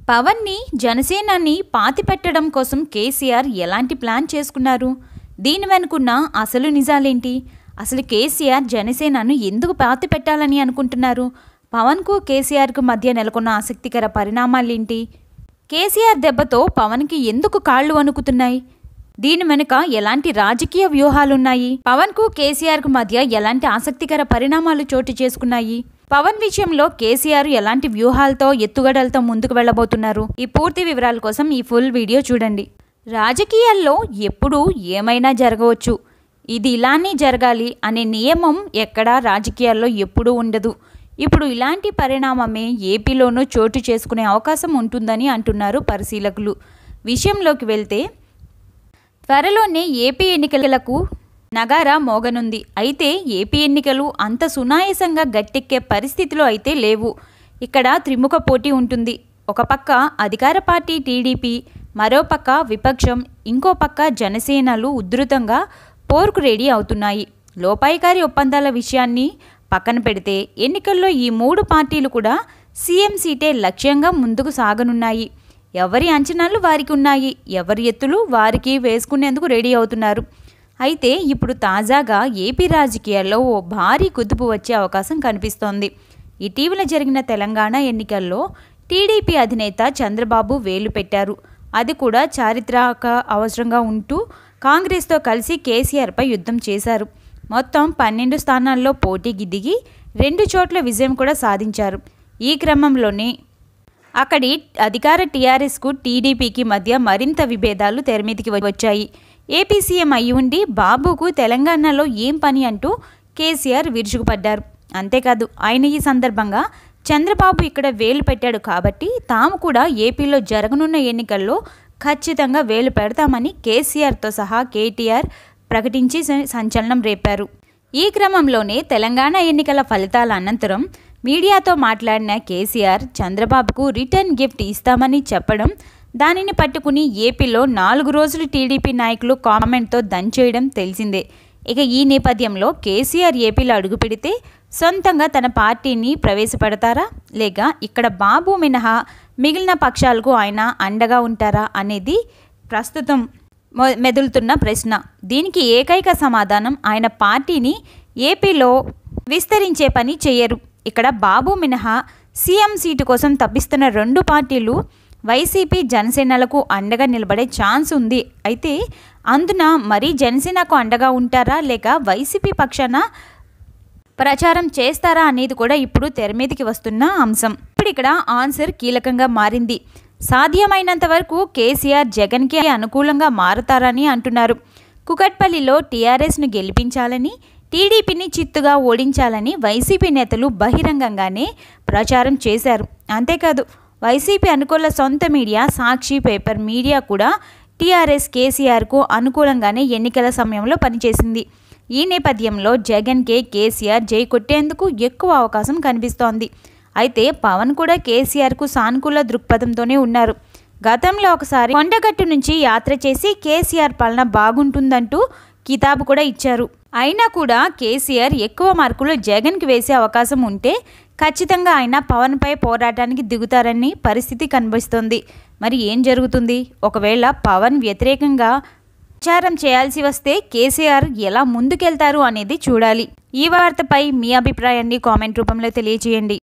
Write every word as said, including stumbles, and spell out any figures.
పవన్ని జనసేనని పాతిపెట్టడం కోసం కేసీఆర్ ఎలాంటి ప్లాన్ చేసుకున్నారు? దీని వెనుకున్న అసలు నిజాలేంటి? అసలు కేసీఆర్ జనసేనను ఎందుకు పాతిపెట్టాలని అనుకుంటున్నారు? పవన్కు కేసీఆర్కు మధ్య నెలకొన్న ఆసక్తికర పరిణామాలేంటి? కేసీఆర్ దెబ్బతో పవన్కి ఎందుకు కాళ్ళు వణుకుతున్నాయి? దీని వెనుక ఎలాంటి రాజకీయ వ్యూహాలున్నాయి? పవన్కు కేసీఆర్కు మధ్య ఎలాంటి ఆసక్తికర పరిణామాలు చోటు చేసుకున్నాయి? పవన్ విషయంలో కేసీఆర్ ఎలాంటి వ్యూహాలతో ఎత్తుగడలతో ముందుకు వెళ్ళబోతున్నారు? ఈ పూర్తి వివరాల కోసం ఈ ఫుల్ వీడియో చూడండి. రాజకీయాల్లో ఎప్పుడూ ఏమైనా జరగవచ్చు. ఇది ఇలానే జరగాలి అనే నియమం ఎక్కడా రాజకీయాల్లో ఎప్పుడూ ఉండదు. ఇప్పుడు ఇలాంటి పరిణామమే ఏపీలోనూ చోటు చేసుకునే అవకాశం ఉంటుందని అంటున్నారు పరిశీలకులు. విషయంలోకి వెళ్తే త్వరలోనే ఏపీ ఎన్నికలకు నగారా మోగనుంది. అయితే ఏపీ ఎన్నికలు అంత సునాయాసంగా గట్టెక్కే పరిస్థితిలో అయితే లేవు. ఇక్కడ త్రిముఖ పోటీ ఉంటుంది. ఒక పక్క అధికార పార్టీ టీడీపీ, మరో పక్క విపక్షం, ఇంకో పక్క జనసేనలు ఉధృతంగా పోరుకు రెడీ అవుతున్నాయి. లోపాయికారి ఒప్పందాల విషయాన్ని పక్కన పెడితే ఎన్నికల్లో ఈ మూడు పార్టీలు కూడా సీఎం సీటే లక్ష్యంగా ముందుకు సాగనున్నాయి. ఎవరి అంచనాలు వారికి ఉన్నాయి. ఎవరి ఎత్తులు వారికి వేసుకునేందుకు రెడీ అవుతున్నారు. అయితే ఇప్పుడు తాజాగా ఏపీ రాజకీయాల్లో ఓ భారీ కుదుపు వచ్చే అవకాశం కనిపిస్తోంది. ఇటీవల జరిగిన తెలంగాణ ఎన్నికల్లో టీడీపీ అధినేత చంద్రబాబు వేలు పెట్టారు. అది కూడా చారిత్రక అవసరంగా ఉంటూ కాంగ్రెస్తో కలిసి కేసీఆర్పై యుద్ధం చేశారు. మొత్తం పన్నెండు స్థానాల్లో పోటీకి దిగి రెండు చోట్ల విజయం కూడా సాధించారు. ఈ క్రమంలోనే అక్కడి అధికార టీఆర్ఎస్కు టీడీపీకి మధ్య మరింత విభేదాలు తెరమీదికి వచ్చాయి. ఏపీ సీఎం అయి ఉండి బాబుకు తెలంగాణలో ఏం పని అంటూ కేసీఆర్ విరుచుకుపడ్డారు. అంతేకాదు ఆయన ఈ సందర్భంగా చంద్రబాబు ఇక్కడ వేలు పెట్టాడు కాబట్టి తాము కూడా ఏపీలో జరగనున్న ఎన్నికల్లో ఖచ్చితంగా వేలు పెడతామని కేసీఆర్తో సహా కేటీఆర్ ప్రకటించి సంచలనం రేపారు. ఈ క్రమంలోనే తెలంగాణ ఎన్నికల ఫలితాల అనంతరం మీడియాతో మాట్లాడిన కేసీఆర్ చంద్రబాబుకు రిటర్న్ గిఫ్ట్ ఇస్తామని చెప్పడం, దానిని పట్టుకుని ఏపీలో నాలుగు రోజులు టీడీపీ నాయకులు కామెంట్తో దంచేయడం తెలిసిందే. ఇక ఈ నేపథ్యంలో కేసీఆర్ ఏపీలో అడుగుపెడితే సొంతంగా తన పార్టీని ప్రవేశపెడతారా, లేక ఇక్కడ బాబు మినహా మిగిలిన పక్షాలకు ఆయన అండగా ఉంటారా అనేది ప్రస్తుతం మెదులుతున్న ప్రశ్న. దీనికి ఏకైక సమాధానం ఆయన పార్టీని ఏపీలో విస్తరించే పని చేయరు. ఇక్కడ బాబు మినహా సీఎం సీటు కోసం తప్పిస్తున్న రెండు పార్టీలు వైసీపీ జనసేనలకు అండగా నిలబడే ఛాన్స్ ఉంది. అయితే అందున మరీ జనసేనకు అండగా ఉంటారా లేక వైసీపీ పక్షాన ప్రచారం చేస్తారా అనేది కూడా ఇప్పుడు తెరమీదికి వస్తున్న అంశం. ఇప్పుడు ఇక్కడ ఆన్సర్ కీలకంగా మారింది. సాధ్యమైనంత వరకు కేసీఆర్ జగన్కి అనుకూలంగా మారతారని అంటున్నారు. కుకట్పల్లిలో టీఆర్ఎస్ను గెలిపించాలని, టీడీపీని చిత్తుగా ఓడించాలని వైసీపీ నేతలు బహిరంగంగానే ప్రచారం చేశారు. అంతేకాదు వైసీపీ అనుకూల సొంత మీడియా సాక్షి పేపర్ మీడియా కూడా టీఆర్ఎస్ కేసీఆర్కు అనుకూలంగానే ఎన్నికల సమయంలో పనిచేసింది. ఈ నేపథ్యంలో జగన్కే కేసీఆర్ జై కొట్టేందుకు ఎక్కువ అవకాశం కనిపిస్తోంది. అయితే పవన్ కూడా కేసీఆర్కు సానుకూల దృక్పథంతోనే ఉన్నారు. గతంలో ఒకసారి కొండగట్టు నుంచి యాత్ర చేసి కేసీఆర్ పాలన బాగుంటుందంటూ కితాబు కూడా ఇచ్చారు. అయినా కూడా కేసీఆర్ ఎక్కువ మార్కులు జగన్కి వేసే అవకాశం ఉంటే ఖచ్చితంగా ఆయన పవన్పై పోరాటానికి దిగుతారని పరిస్థితి కనిపిస్తోంది. మరి ఏం జరుగుతుంది? ఒకవేళ పవన్ వ్యతిరేకంగా ప్రచారం చేయాల్సి వస్తే కేసీఆర్ ఎలా ముందుకెళ్తారు అనేది చూడాలి. ఈ వార్తపై మీ అభిప్రాయాన్ని కామెంట్ రూపంలో తెలియజేయండి.